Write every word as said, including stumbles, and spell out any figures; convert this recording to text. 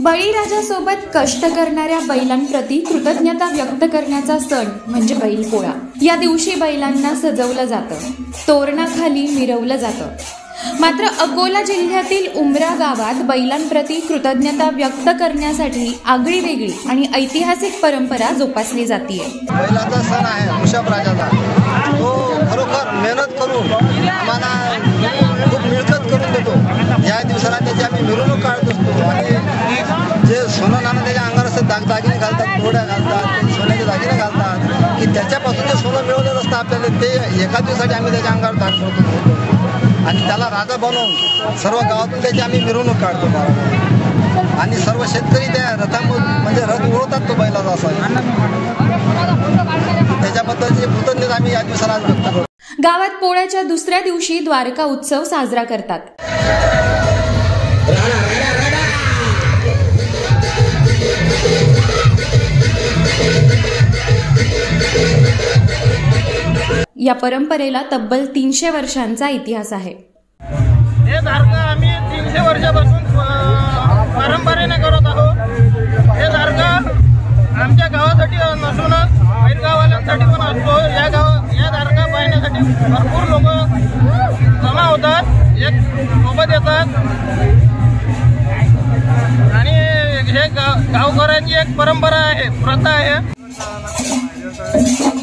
बळीराजासोबत कष्ट करणाऱ्या बैलांप्रती कृतज्ञता व्यक्त करण्याचा सण म्हणजे बैलपोळा। या दिवशी बैलांना सजवलं जातं, तोरणाखाली मिरवलं जातं। मात्र अकोला जिल्ह्यातील उमरा गावात बैलांप्रती कृतज्ञता व्यक्त करण्यासाठी आगळी वेगळी आणि ऐतिहासिक परंपरा जोपासली जाते। बैलाचा सण आहे वृषभ राजाचा। तो खरोखर मेहनत करून आम्हाला खूप मिळकत करून देतो। या दिवसाला त्याची आम्ही मिरवणूक काढत असतो आणि जे सोनं नाणं त्याच्या अंगावर असं दागदागिने घालतात, तोड्या घालतात, सोन्याचे दागिने घालतात की त्याच्यापासून जे सोनं मिळवलेलं असतं आपल्याला ते एका दिवसासाठी आम्ही त्याच्या अंगावर दाग करतो आणि त्याला राजा बनवून सर्व गावातून त्याची आम्ही मिरवणूक काढतो आणि सर्व शेतकरी त्या रथामधून म्हणजे रथ ओळखतात तो बैलाचा असा। त्याच्याबद्दलची कृतज्ञता आम्ही या दिवसाला व्यक्त करतो। गावात पोळ्याच्या दुसऱ्या दिवशी द्वारका उत्सव साजरा करतात। या परंपरेला तब्बल तीनशे वर्षांचा इतिहास आहे। हे धारका आम्ही तीनशे वर्षापासून परंपरेने करत आहोत। हे धारका आमच्या गावासाठी नसून बाहेर गावाल्यांसाठी पण असतो। या गाव या धारका पाहण्यासाठी भरपूर लोक जमा होतात, एक सोबत येतात आणि हे गावकऱ्यांची एक परंपरा आहे, प्रथा आहे।